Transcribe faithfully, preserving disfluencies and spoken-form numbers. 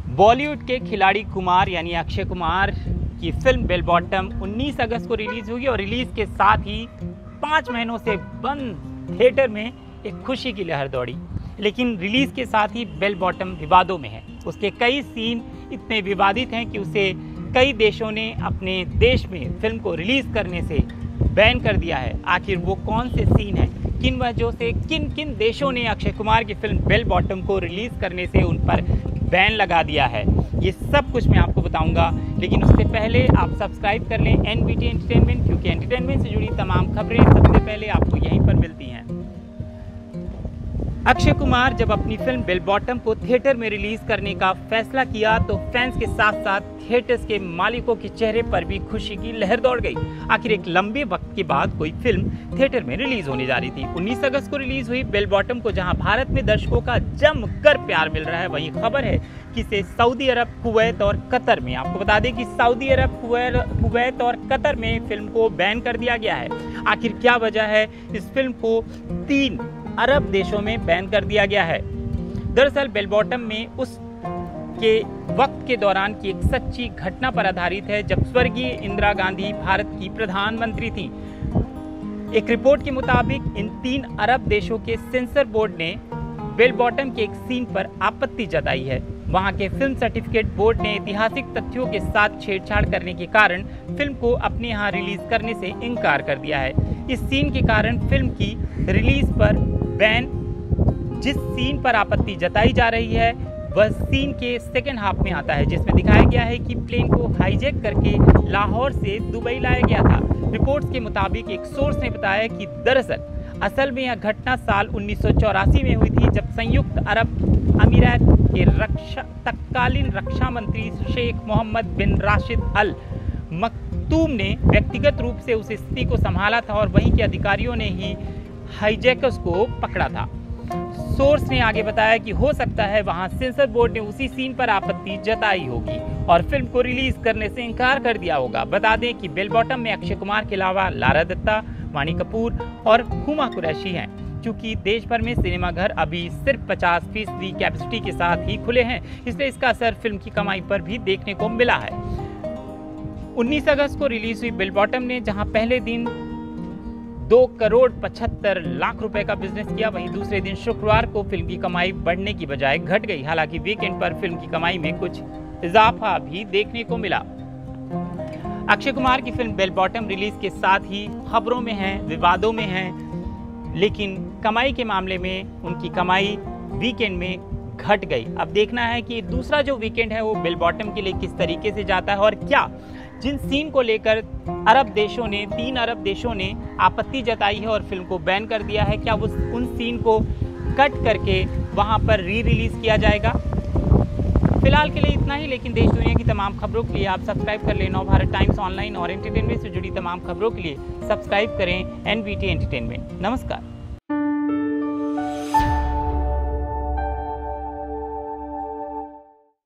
बॉलीवुड के खिलाड़ी कुमार यानी अक्षय कुमार की फिल्म बेल बॉटम उन्नीस अगस्त को रिलीज होगी और रिलीज के साथ ही पाँच महीनों से बंद थिएटर में एक खुशी की लहर दौड़ी। लेकिन रिलीज के साथ ही बेल बॉटम विवादों में है। उसके कई सीन इतने विवादित हैं कि उसे कई देशों ने अपने देश में फिल्म को रिलीज करने से बैन कर दिया है। आखिर वो कौन से सीन हैं, किन वजहों से किन किन देशों ने अक्षय कुमार की फिल्म बेल बॉटम को रिलीज करने से उन पर बैन लगा दिया है, ये सब कुछ मैं आपको बताऊंगा। लेकिन उससे पहले आप सब्सक्राइब कर लें एनबीटी एंटरटेनमेंट, क्योंकि एंटरटेनमेंट से जुड़ी तमाम खबरें सबसे पहले आपको यहीं पर मिलती हैं। अक्षय कुमार जब अपनी फिल्म बेल बॉटम को थिएटर में रिलीज करने का फैसला किया तो फैंस के साथ साथ थिएटर्स के मालिकों के चेहरे पर भी खुशी की लहर दौड़ गई। आखिर एक लंबे वक्त के बाद कोई फिल्म थिएटर में रिलीज होने जा रही थी। उन्नीस अगस्त को रिलीज हुई बेल बॉटम को जहां भारत में दर्शकों का जमकर प्यार मिल रहा है, वहीं खबर है कि इसे सऊदी अरब, कुवैत और कतर में, आपको बता दें कि सऊदी अरब, कुवैत और कतर में फिल्म को बैन कर दिया गया है। आखिर क्या वजह है इस फिल्म को तीन अरब देशों में बैन कर दिया गया है? दरअसल बेल बॉटम में उस के वक्त के दौरान की एक सच्ची घटना पर आधारित है जब स्वर्गीय इंदिरा गांधी भारत की प्रधानमंत्री थी। एक रिपोर्ट के मुताबिक इन तीन अरब देशों के सेंसर बोर्ड ने बेल बॉटम के एक सीन पर आपत्ति जताई है। वहां के फिल्म सर्टिफिकेट बोर्ड ने ऐतिहासिक तथ्यों के साथ छेड़छाड़ करने के कारण फिल्म को अपने यहाँ रिलीज करने से इनकार कर दिया है। इस सीन के कारण फिल्म की रिलीज पर बैन, जिस सीन पर आपत्ति जताई जा रही है वह सीन के सेकेंड हाफ में आता है, जिसमें दिखाया गया है कि प्लेन को हाईजैक करके लाहौर से दुबई लाया गया था। रिपोर्ट्स के मुताबिक एक सोर्स ने बताया कि दरअसल असल में यह घटना साल उन्नीस सौ चौरासी में हुई थी, जब संयुक्त अरब अमीरात के रक्षा तत्कालीन रक्षा मंत्री शेख मोहम्मद बिन राशिद अल मक्तूम ने व्यक्तिगत रूप से उस स्थिति को संभाला था और वहीं के अधिकारियों ने ही हाईजैकर्स को पकड़ा था। सोर्स ने आगे बताया कि हो सकता है वहां सेंसर बोर्ड ने उसी सीन पर आपत्ति जताई होगी और फिल्म को रिलीज करने से इनकार कर दिया होगा। बता दें कि बेल बॉटम में अक्षय कुमार के अलावा लारा दत्ता, वाणी कपूर और हुमा कुरैशी हैं। क्योंकि देश भर में सिनेमाघर अभी सिर्फ पचास फीसदी कैपेसिटी के साथ ही खुले हैं, इसलिए इसका असर फिल्म की कमाई पर भी देखने को मिला है। उन्नीस अगस्त को रिलीज हुई बेल बॉटम ने जहां पहले दिन दो करोड़ पचहत्तर लाख रुपए का बिजनेस किया, वहीं दूसरे दिन शुक्रवार को फिल्म की कमाई बढ़ने की बजाय घट गई। हालांकि वीकेंड पर फिल्म की कमाई में कुछ इजाफा भी देखने को मिला। अक्षय कुमार की फिल्म बेल बॉटम रिलीज के साथ ही खबरों में है, विवादों में है, लेकिन कमाई के मामले में उनकी कमाई वीकेंड में घट गई। अब देखना है कि दूसरा जो वीकेंड है वो बेल बॉटम के लिए किस तरीके से जाता है और क्या जिन सीन को लेकर अरब देशों ने, तीन अरब देशों ने आपत्ति जताई है और फिल्म को बैन कर दिया है, क्या वो उन सीन को कट करके वहां पर री रिलीज किया जाएगा? फिलहाल के लिए इतना ही, लेकिन देश दुनिया की तमाम खबरों के लिए आप सब्सक्राइब कर लें नव भारत टाइम्स ऑनलाइन और एंटरटेनमेंट से जुड़ी तमाम खबरों के लिए सब्सक्राइब करें एनबीटी एंटरटेनमेंट। नमस्कार।